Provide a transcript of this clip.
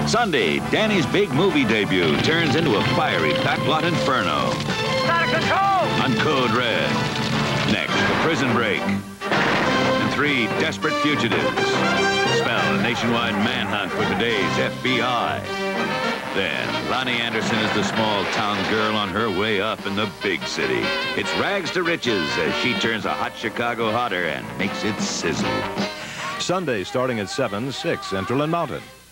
Sunday, Danny's big movie debut turns into a fiery backlot inferno. Out of control! On Code Red. Next, the prison break. And 3 desperate fugitives. Spell a nationwide manhunt for today's FBI. Then, Lonnie Anderson is the small-town girl on her way up in the big city. It's rags to riches as she turns a hot Chicago hotter and makes it sizzle. Sunday starting at 7, 6 Central and Mountain.